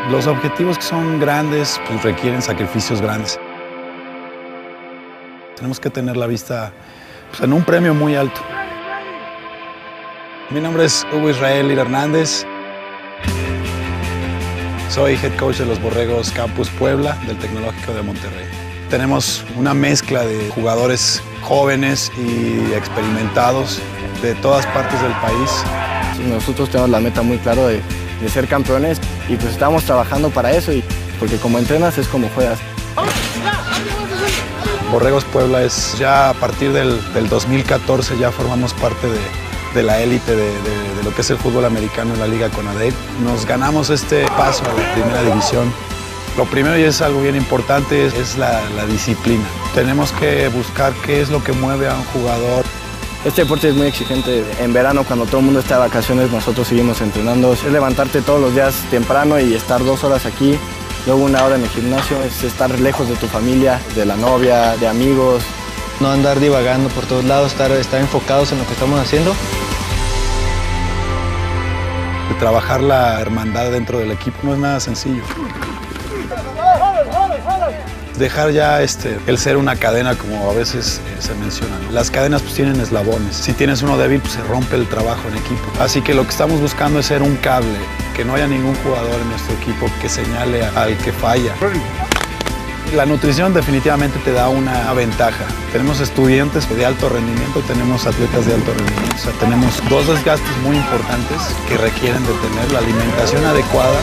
Los objetivos que son grandes pues requieren sacrificios grandes. Tenemos que tener la vista pues, en un premio muy alto. Mi nombre es Hugo Israel Hernández. Soy head coach de los Borregos Campus Puebla del Tecnológico de Monterrey. Tenemos una mezcla de jugadores jóvenes y experimentados de todas partes del país. Nosotros tenemos la meta muy clara de ser campeones y pues estamos trabajando para eso, porque como entrenas es como juegas. Borregos Puebla es ya a partir del 2014 ya formamos parte de la élite de lo que es el fútbol americano en la Liga CONADE. Nos ganamos este paso a la primera división. Lo primero, y es algo bien importante, es la disciplina. Tenemos que buscar qué es lo que mueve a un jugador. Este deporte es muy exigente. En verano, cuando todo el mundo está de vacaciones, nosotros seguimos entrenando. Es levantarte todos los días temprano y estar 2 horas aquí, luego 1 hora en el gimnasio. Es estar lejos de tu familia, de la novia, de amigos. No andar divagando por todos lados, estar enfocados en lo que estamos haciendo. Trabajar la hermandad dentro del equipo no es nada sencillo. Dejar ya el ser una cadena, como a veces se menciona, ¿no? Las cadenas pues tienen eslabones. Si tienes uno débil, pues se rompe el trabajo en equipo. Así que lo que estamos buscando es ser un cable, que no haya ningún jugador en nuestro equipo que señale al que falla. La nutrición definitivamente te da una ventaja. Tenemos estudiantes de alto rendimiento, tenemos atletas de alto rendimiento. O sea, tenemos 2 desgastes muy importantes que requieren de tener la alimentación adecuada.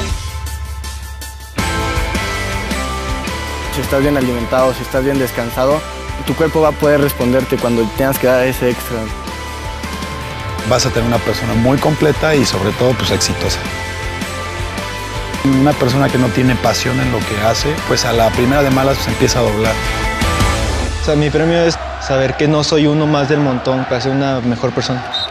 Si estás bien alimentado, si estás bien descansado, tu cuerpo va a poder responderte cuando tengas que dar ese extra. Vas a tener una persona muy completa y sobre todo pues exitosa. Una persona que no tiene pasión en lo que hace, pues a la primera de malas pues empieza a doblar. O sea, mi premio es saber que no soy uno más del montón para ser una mejor persona.